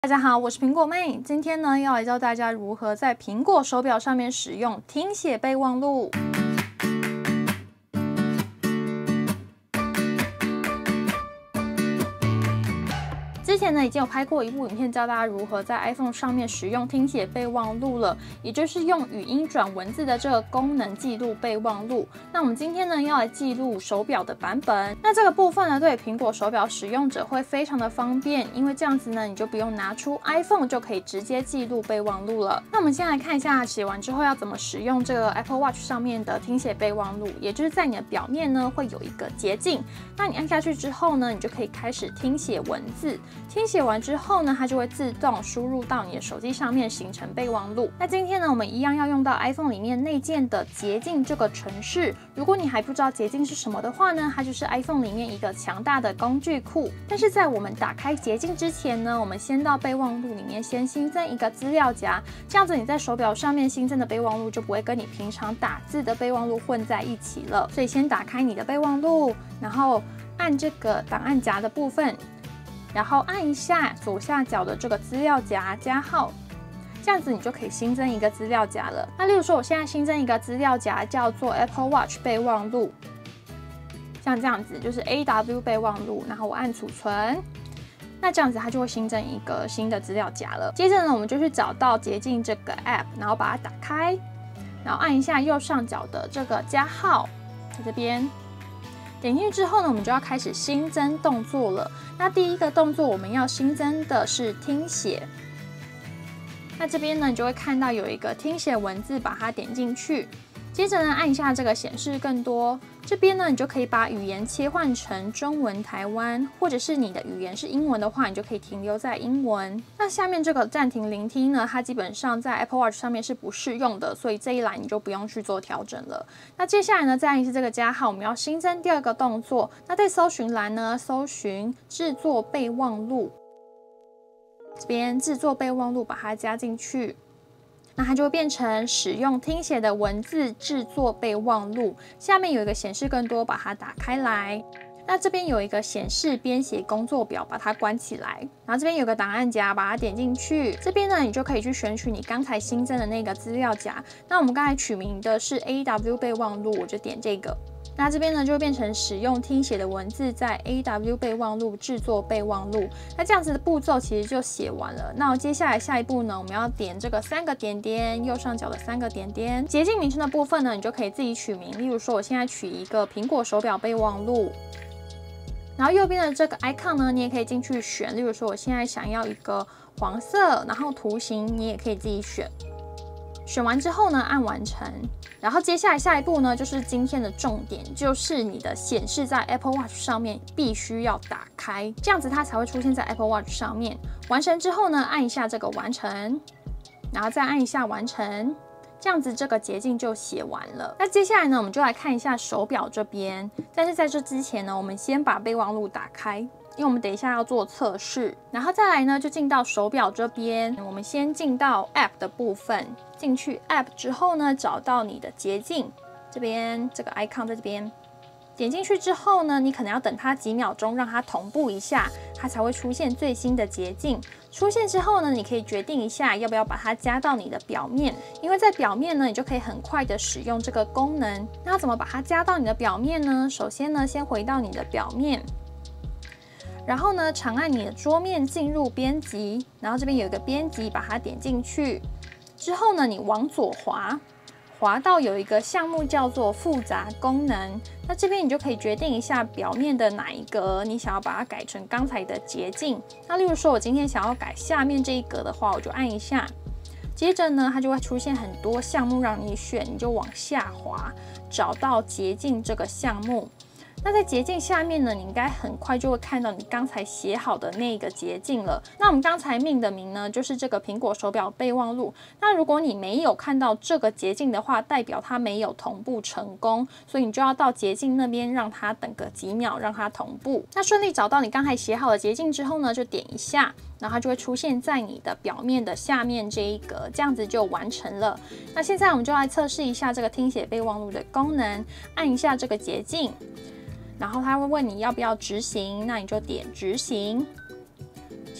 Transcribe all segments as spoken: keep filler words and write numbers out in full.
大家好，我是苹果妹，今天呢要来教大家如何在苹果手表上面使用听写备忘录。之前呢已经有拍过一部影片，教大家如何在 iPhone 上面使用听写备忘录了，也就是用语音转文字的这个功能记录备忘录。那我们今天呢要来记录手表的版本。那这个部分呢，对苹果手表使用者会非常的方便，因为这样子呢你就不用拿出 iPhone 就可以直接记录备忘录了。那我们先来看一下写完之后要怎么使用这个 Apple Watch 上面的听写备忘录，也就是在你的表面呢会有一个捷径，那你按下去之后呢，你就可以开始听写文字。听写完之后呢，它就会自动输入到你的手机上面，形成备忘录。那今天呢，我们一样要用到 iPhone 里面内建的捷径这个程式。如果你还不知道捷径是什么的话呢，它就是 iPhone 里面一个强大的工具库。但是在我们打开捷径之前呢，我们先到备忘录里面先新增一个资料夹，这样子你在手表上面新增的备忘录就不会跟你平常打字的备忘录混在一起了。所以先打开你的备忘录，然后按这个档案夹的部分。然后按一下左下角的这个资料夹加号，这样子你就可以新增一个资料夹了。那例如说，我现在新增一个资料夹叫做 Apple Watch 备忘录，像这样子就是 A W 备忘录，然后我按储存，那这样子它就会新增一个新的资料夹了。接着呢，我们就去找到捷径这个 App， 然后把它打开，然后按一下右上角的这个加号，在这边。点进去之后呢，我们就要开始新增动作了。那第一个动作我们要新增的是听写。那这边呢，你就会看到有一个听写文字，把它点进去。接着呢，按一下这个显示更多，这边呢，你就可以把语言切换成中文台湾，或者是你的语言是英文的话，你就可以停留在英文。那下面这个暂停聆听呢，它基本上在 Apple Watch 上面是不适用的，所以这一栏你就不用去做调整了。那接下来呢，再按一下这个加号，我们要新增第二个动作。那在搜寻栏呢，搜寻制作备忘录，这边制作备忘录把它加进去。那它就会变成使用听写的文字制作备忘录，下面有一个显示更多，把它打开来。那这边有一个显示编写工作表，把它关起来。然后这边有个档案夹，把它点进去。这边呢，你就可以去选取你刚才新增的那个资料夹。那我们刚才取名的是 A W 备忘录，我就点这个。那这边呢就会变成使用听写的文字在 A W 备忘录制作备忘录。那这样子的步骤其实就写完了。那接下来下一步呢，我们要点这个三个点点，右上角的三个点点。捷径名称的部分呢，你就可以自己取名。例如说，我现在取一个苹果手表备忘录。然后右边的这个 icon 呢，你也可以进去选。例如说，我现在想要一个黄色，然后图形你也可以自己选。选完之后呢，按完成。然后接下来下一步呢，就是今天的重点，就是你的显示在 Apple Watch 上面必须要打开，这样子它才会出现在 Apple Watch 上面。完成之后呢，按一下这个完成，然后再按一下完成，这样子这个捷径就写完了。那接下来呢，我们就来看一下手表这边。但是在这之前呢，我们先把备忘录打开，因为我们等一下要做测试。然后再来呢，就进到手表这边，我们先进到 App 的部分。进去 App 之后呢，找到你的捷径，这边这个 icon 在这边，点进去之后呢，你可能要等它几秒钟，让它同步一下，它才会出现最新的捷径。出现之后呢，你可以决定一下要不要把它加到你的表面，因为在表面呢，你就可以很快的使用这个功能。那要怎么把它加到你的表面呢？首先呢，先回到你的表面。然后呢，长按你的桌面进入编辑，然后这边有一个编辑，把它点进去。之后呢，你往左滑，滑到有一个项目叫做复杂功能。那这边你就可以决定一下表面的哪一格，你想要把它改成刚才的捷径。那例如说，我今天想要改下面这一格的话，我就按一下。接着呢，它就会出现很多项目让你选，你就往下滑，找到捷径这个项目。那在捷径下面呢，你应该很快就会看到你刚才写好的那个捷径了。那我们刚才命的名呢，就是这个苹果手表备忘录。那如果你没有看到这个捷径的话，代表它没有同步成功，所以你就要到捷径那边让它等个几秒，让它同步。那顺利找到你刚才写好的捷径之后呢，就点一下，然后它就会出现在你的表面的下面这一格，这样子就完成了。那现在我们就来测试一下这个听写备忘录的功能，按一下这个捷径。然后他会问你要不要执行，那你就点执行。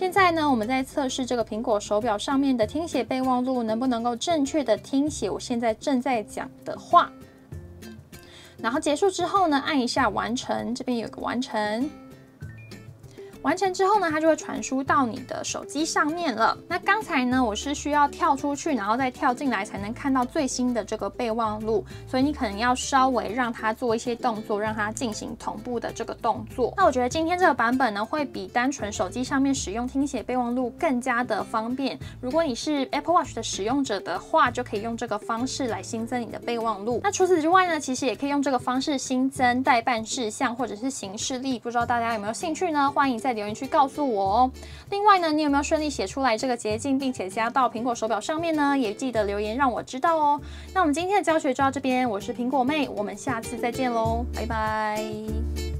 现在呢，我们在测试这个苹果手表上面的听写备忘录能不能够正确的听写我现在正在讲的话。然后结束之后呢，按一下完成，这边有个完成。完成之后呢，它就会传输到你的手机上面了。那刚才呢，我是需要跳出去，然后再跳进来，才能看到最新的这个备忘录。所以你可能要稍微让它做一些动作，让它进行同步的这个动作。那我觉得今天这个版本呢，会比单纯手机上面使用听写备忘录更加的方便。如果你是 Apple Watch 的使用者的话，就可以用这个方式来新增你的备忘录。那除此之外呢，其实也可以用这个方式新增待办事项或者是行事历。不知道大家有没有兴趣呢？欢迎在留言区告诉我哦。另外呢，你有没有顺利写出来这个捷径，并且加到苹果手表上面呢？也记得留言让我知道哦。那我们今天的教学就到这边，我是苹果妹，我们下次再见喽，拜拜。